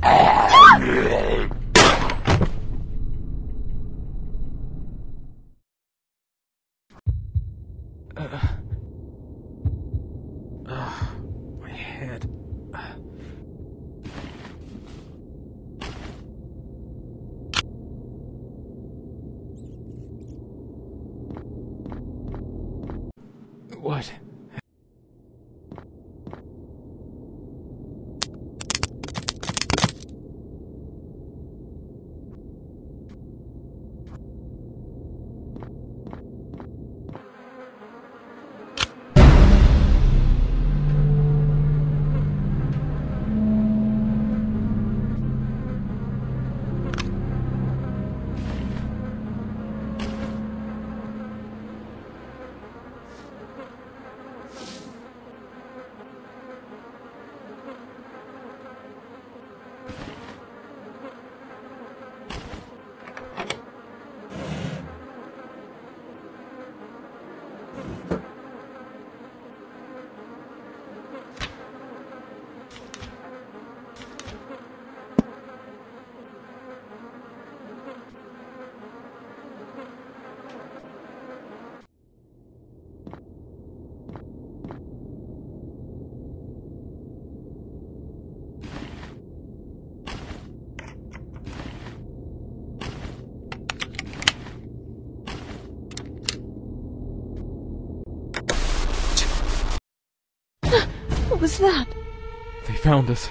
My head. What? What was that? They found us.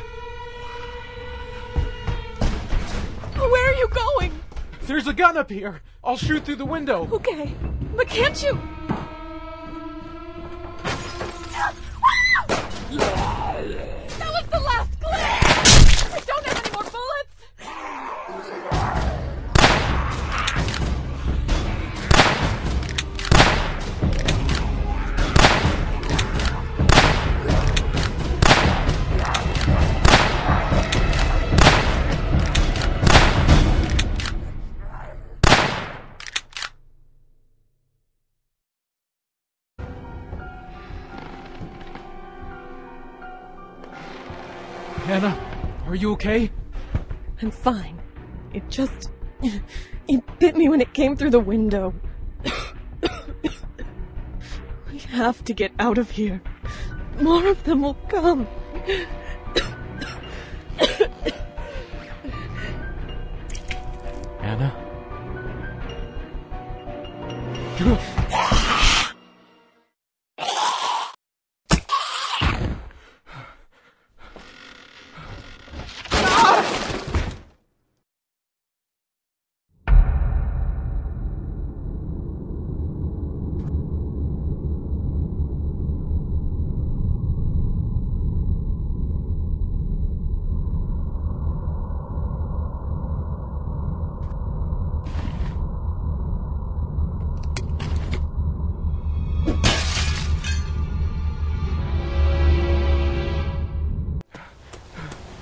Where are you going? There's a gun up here. I'll shoot through the window. Okay, but can't you? That was the last clip! I don't have any more bullets! Hannah, are you okay? I'm fine. It just... It bit me when it came through the window. We have to get out of here. More of them will come. Hannah?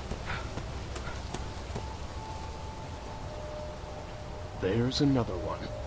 There's another one.